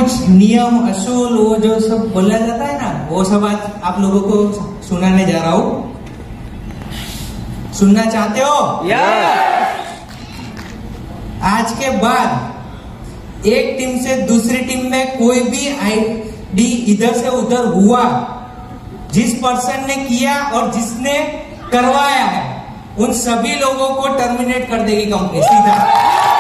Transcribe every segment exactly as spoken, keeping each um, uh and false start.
कुछ नियम असूल वो जो सब बोला जाता है ना, वो सब आज आप लोगों को सुनाने जा रहा हूँ। सुनना चाहते हो? यस। आज के बाद एक टीम से दूसरी टीम में कोई भी आईडी इधर से उधर हुआ, जिस पर्सन ने किया और जिसने करवाया है, उन सभी लोगों को टर्मिनेट कर देगी कंपनी सीधा।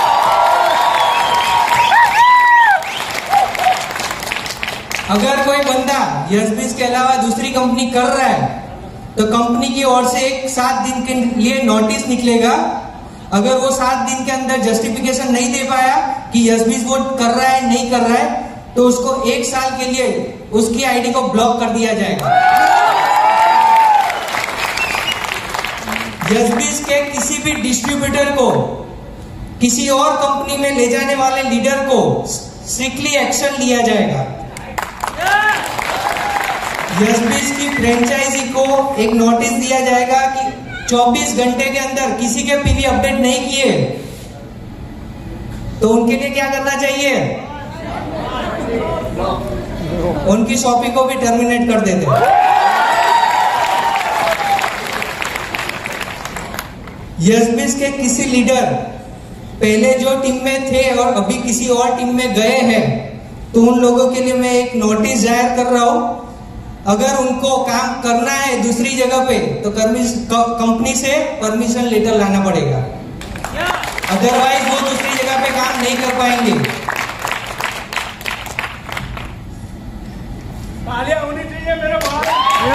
अगर कोई बंदा यस के अलावा दूसरी कंपनी कर रहा है तो कंपनी की ओर से एक सात दिन के लिए नोटिस निकलेगा। अगर वो सात दिन के अंदर जस्टिफिकेशन नहीं दे पाया कि यस वो कर रहा है नहीं कर रहा है, तो उसको एक साल के लिए उसकी आईडी को ब्लॉक कर दिया जाएगा। यस के किसी भी डिस्ट्रीब्यूटर को किसी और कंपनी में ले जाने वाले लीडर को स्ट्रिक्टली एक्शन लिया जाएगा। यस की फ्रेंचाइजी को एक नोटिस दिया जाएगा कि चौबीस घंटे के अंदर किसी के पीवी अपडेट नहीं किए तो उनके लिए क्या करना चाहिए? उनकी शॉपिंग को भी टर्मिनेट कर देते। यस के किसी लीडर पहले जो टीम में थे और अभी किसी और टीम में गए हैं, तो उन लोगों के लिए मैं एक नोटिस जाहिर कर रहा हूं। अगर उनको काम करना है दूसरी जगह पे तो कंपनी से परमिशन लेटर लाना पड़ेगा, अदरवाइज वो दूसरी जगह पे काम नहीं कर पाएंगे। तालियां होनी चाहिए मेरे भाई।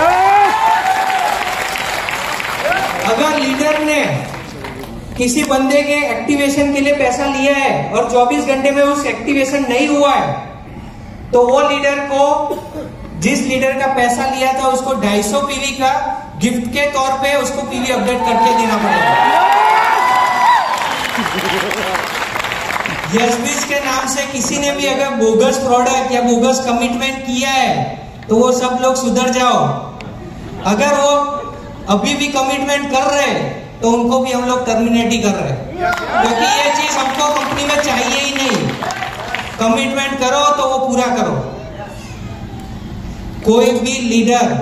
अगर लीडर ने किसी बंदे के एक्टिवेशन के लिए पैसा लिया है और चौबीस घंटे में उस एक्टिवेशन नहीं हुआ है, तो वो लीडर को, जिस लीडर का पैसा लिया था, उसको ढाई सौ पीवी का गिफ्ट के तौर पे उसको पीवी अपडेट करके देना पड़ेगा। यस के नाम से किसी ने भी अगर बोगस प्रोडक्ट या बोगस कमिटमेंट किया है तो वो सब लोग सुधर जाओ। अगर वो अभी भी कमिटमेंट कर रहे हैं तो उनको भी हम लोग टर्मिनेट ही कर रहे हैं, क्योंकि ये चीज हमको कंपनी में चाहिए ही नहीं। कमिटमेंट करो तो वो पूरा करो। कोई भी लीडर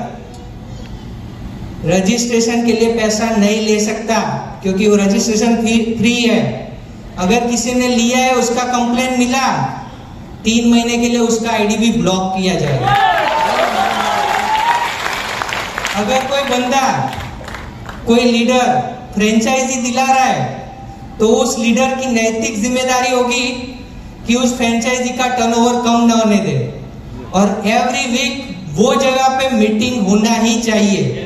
रजिस्ट्रेशन के लिए पैसा नहीं ले सकता, क्योंकि वो रजिस्ट्रेशन फ्री है। अगर किसी ने लिया है, उसका कंप्लेंट मिला, तीन महीने के लिए उसका आईडी भी ब्लॉक किया जाएगा। अगर कोई बंदा, कोई लीडर फ्रेंचाइजी दिला रहा है तो उस लीडर की नैतिक जिम्मेदारी होगी कि उस फ्रेंचाइजी का टर्नओवर कम न होने दे, और एवरी वीक वो जगह पे मीटिंग होना ही चाहिए।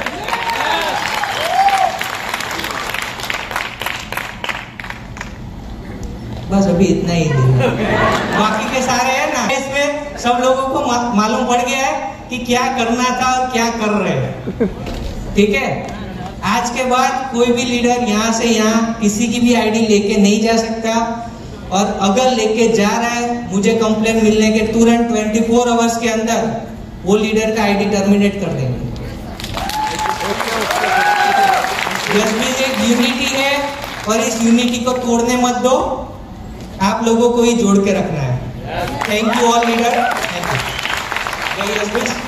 बस अभी इतना ही है, बाकी के सारे है ना, इसमें सब लोगों को मा, मालूम पड़ गया है कि क्या करना था और क्या कर रहे हैं। ठीक है, आज के बाद कोई भी लीडर यहाँ से यहाँ किसी की भी आईडी लेके नहीं जा सकता, और अगर लेके जा रहा है, मुझे कंप्लेन मिलने के तुरंत चौबीस आवर्स के अंदर वो लीडर का आईडी टर्मिनेट कर देंगे। यस एक यूनिटी है और इस यूनिटी को तोड़ने मत दो, आप लोगों को ही जोड़ के रखना है। Thank you all leader. Thank you.